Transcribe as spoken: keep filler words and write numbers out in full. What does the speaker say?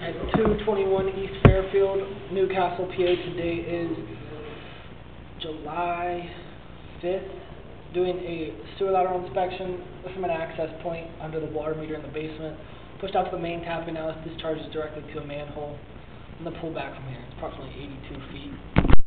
At two twenty-one East Fairfield, Newcastle, P A. Today is July fifth. Doing a sewer lateral inspection from an access point under the water meter in the basement. Pushed out to the main tapping now. This discharges directly to a manhole. I'm going to pull back from here. It's approximately eighty-two feet.